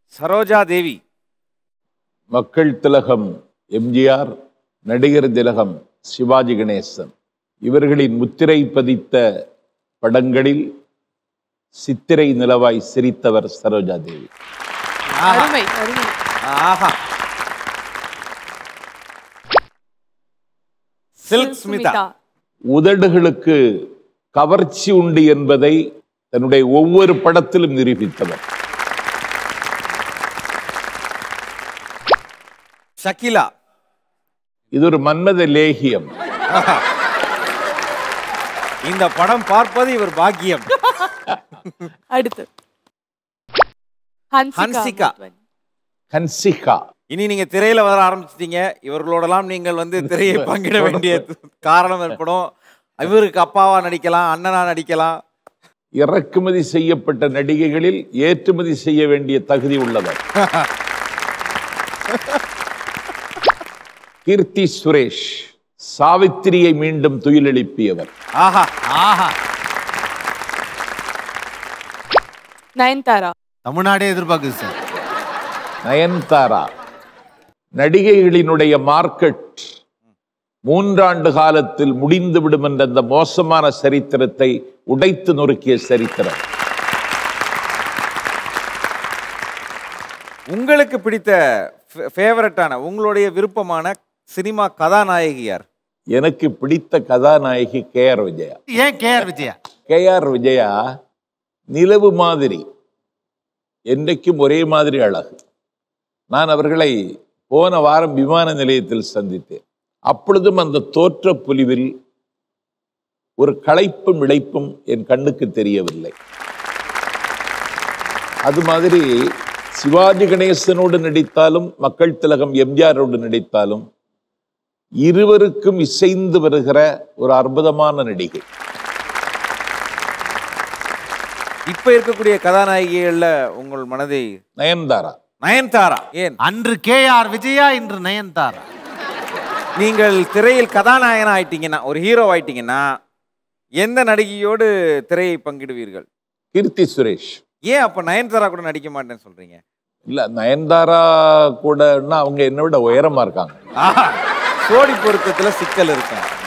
சரோஜா தேவி. மக்கள் திலகம் எம்ஜிஆர், நடிகர் திலகம் சிவாஜி கணேசன் இவர்களின் முத்திரை பதித்த படங்களில் சித்திரை நிலவாய் சிரித்தவர் சரோஜா தேவி. அருமை அருமை. ஆஹா. சில்க் ஸ்மிதா. உதடுகளுக்கு கவர்ச்சி உண்டு என்பதை தன்னுடைய ஒவ்வொரு படத்திலும் நிரூபித்தவர். ஷகிலா. இது ஒரு மன்மத லேகியம். இந்த படம் பார்ப்பது இவர் பாக்கியம். அடுத்து ஹன்சிகா. ஹன்சிகா. இனி நீங்க திரையில வர ஆரம்பிச்சிட்டீங்க. இவர்களோடலாம் நீங்கள் திரையை பங்கிட வேண்டிய காரணம் ஏற்படும். இவருக்கு அப்பாவா நடிக்கலாம், அண்ணனா நடிக்கலாம். இறக்குமதி செய்யப்பட்ட நடிகைகளில் ஏற்றுமதி செய்ய வேண்டிய தகுதி உள்ளவர். கீர்த்தி சுரேஷ். சாவித்திரியை மீண்டும் துயிலெழுப்பியவர். ஆஹா ஆஹா. நயன்தாரா. தமிழ்நாடே எதிர்பார்க்குது சார். நயன்தாரா. நடிகைகளினுடைய மார்க்கெட் 3 ஆண்டு காலத்தில் முடிந்துவிடும் என்ற அந்த மோசமான சரித்திரத்தை உடைத்து நொறுக்கிய சரித்திரம். உங்களுக்கு பிடித்த ஃபேவரட்டான உங்களுடைய விருப்பமான சினிமா கதாநாயகி யார்? எனக்கு பிடித்த கதாநாயகி K.R. விஜயா. ஏன் K.R. விஜயா? K.R. விஜயா நிலவு மாதிரி, என்றைக்கும் ஒரே மாதிரி அழகு. நான் அவர்களை போன வாரம் விமான நிலையத்தில் சந்தித்தேன். அப்பொழுதும் அந்த தோற்ற பொலிவில் ஒரு களைப்பும் இழைப்பும் என் கண்ணுக்கு தெரியவில்லை. அது மாதிரி சிவாஜி கணேசனோடு நடித்தாலும் மக்கள் திலகம் எம்ஜிஆரோடு நடித்தாலும் இருவருக்கும் இசைந்து வருகிற ஒரு அற்புதமான நடிகை. இப்ப இருக்கக்கூடிய கதாநாயகிகள்ல உங்கள் மனதை? நயன்தாரா. நயன்தாரா. ஏன்? அன்று K.R. விஜயா, இன்று நயன்தாரா. நீங்கள் திரையில் கதாநாயகனா ஆயிட்டீங்கன்னா, ஒரு ஹீரோ ஆயிட்டீங்கன்னா எந்த நடிகையோடு திரையை பங்கிடுவீர்கள்? கீர்த்தி சுரேஷ். ஏன் அப்ப நயன்தாரா கூட நடிக்க மாட்டேன்னு சொல்றீங்க? இல்ல, நயன்தாரா கூடன்னா அவங்க என்னை விட உயரமா இருக்காங்க. ஜோடி பொருத்தத்துல சிக்கல் இருக்கும்.